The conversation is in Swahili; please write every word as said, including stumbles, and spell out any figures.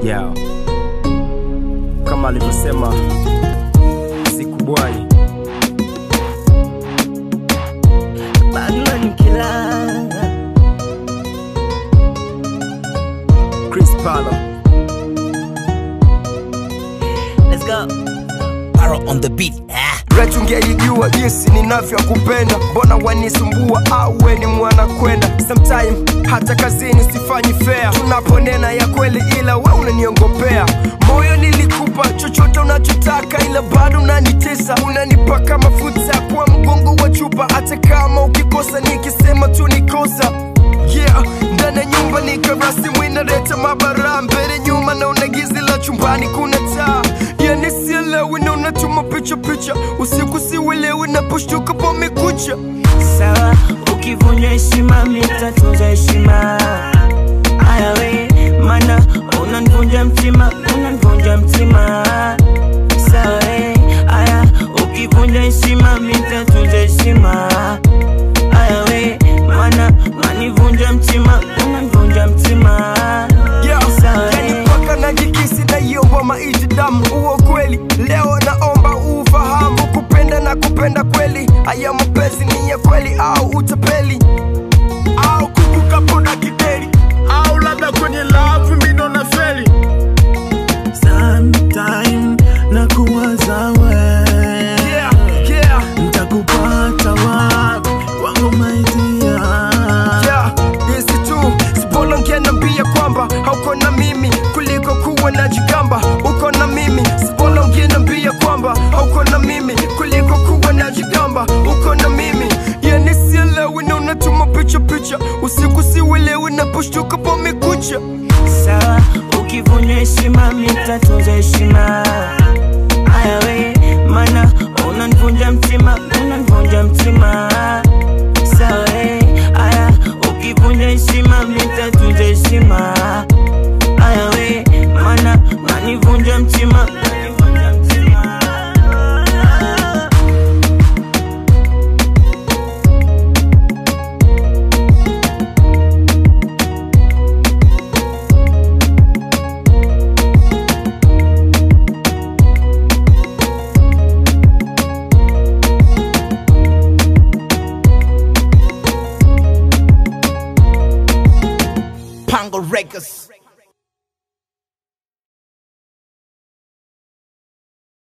Yeah. Kama alivyosema Siku Bwai, Batman killer, Chris Palo. let's go. Paro on the beat. Retu ungelijua jinsi ninavyokupenda, mbona wanisumbua au we ni mwana kwenda? Sometime hata kazini sifanyi fair, tunaponena ya kweli ila we unaniongopea. Moyo nilikupa chochote unachotaka ila bado unanitesa, unanipaka mafuta kwa mgongo wa chupa, hata kama ukikosa nikisema tu nikosa. Yeah, ndani ya nyumba nikarasi mwina reta mabara, mbele nyuma na unagizi la chumbani kuna taa. Yeah, nisielewi na unatuma picha picha, usiku siwelewi na pushtuka pamekucha. Sawa, ukivunja heshima nitatunza heshima. Aya we, mana unanivunja mtima, unanivunja mtima. Sawa we, aya ukivunja heshima nitatunza heshima. Aya we, mana unanivunja mtima, unanivunja mtima. Yeah, yani paka na jikisi na yomba maiti damu. Uo kweli, leo naomba ufahamu, kupenda na kupenda kweli, haya mapenzi ni ya kweli au utapeli? Au kukuka poda kideri, au labda kwenye love mbino na feli. Sometime na kuwaza we, Yeah, yeah, nitakupata wapi wangu maitia. yeah, hizi tu sibola ungenambia kwamba hauko na mimi kuliko kuwa na jigamba. Uko na mimi, sibola ungenambia kwamba hauko na mimi kuliko kuwa na jigamba. Uko na mimi, yeah, nisielewi na unatuma picha picha, usiku siwelewi na pushtuka pamekucha. Sawa, ukivunja heshima nitatunza heshima. Aya we, mana unanivunja mtima, unanivunja mtima. Sawa we, aya ukivunja heshima nitatunza heshima. Aya we, mana unanivunja mtima, unanivunja mtima. Pango Records.